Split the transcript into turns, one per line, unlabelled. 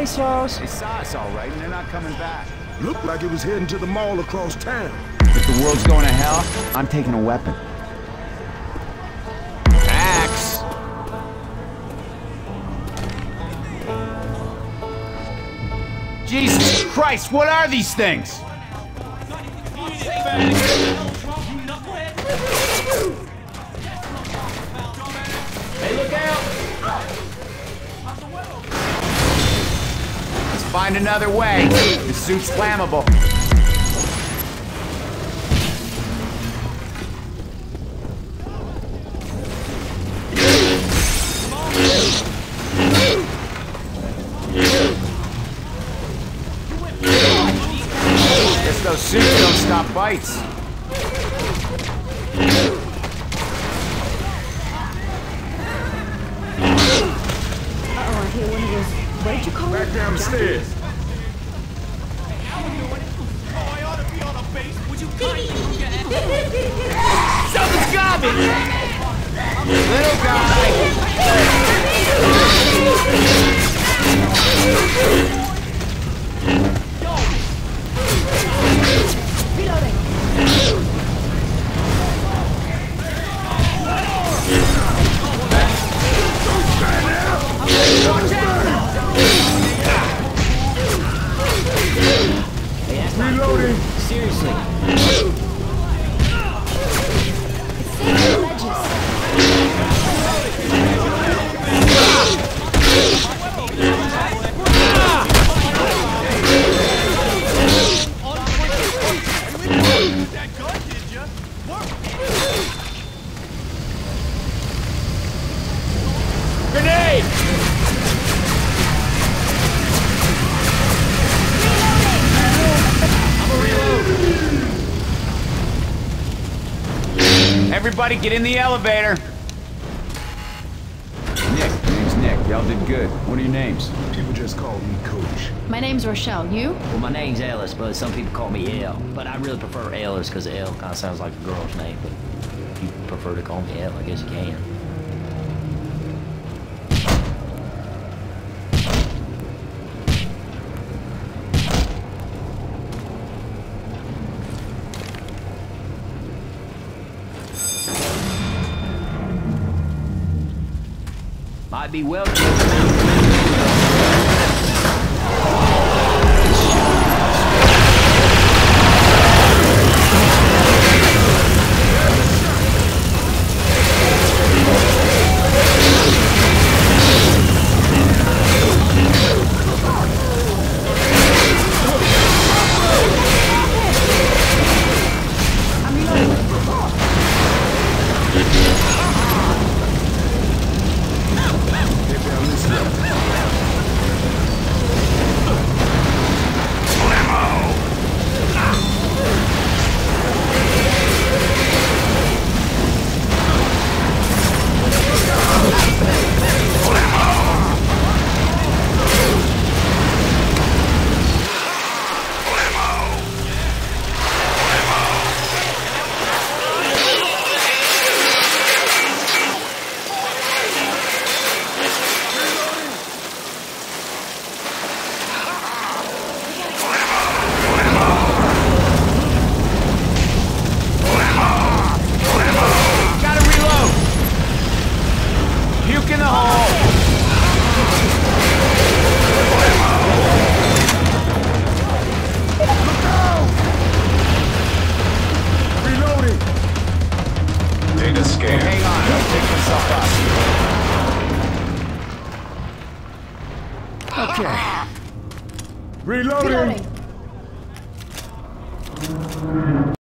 pesos.
They saw us all right, and they're not coming back.
Looked like it was heading to the mall across town.
If the world's going to hell, I'm taking a weapon. Axe! Jesus Christ, what are these things? Hey, look out! Let's find another way. The suit's flammable. Guess those suits don't stop bites.
I hear one of those. What did you call it?
Back down the stairs.
Something's got me! Little guy!
Hey, that's not
Reloading.
cool. Seriously. It's safe ledges.
Grenade! Everybody get in the elevator. Nick, name's Nick. Y'all did good. What are your names?
People just call me Coach.
My name's Rochelle. You?
Well, my name's Ellis, but some people call me Elle. But I really prefer Ellis because Elle kind of sounds like a girl's name. But if you prefer to call me Elle, I guess you can. Might be welcome.
Get down this way.
Gotta reload! Puke in the hole!
Reloading. Data scan.
Hang on, I'll pick myself up. Okay.
Reloading.
Reloading.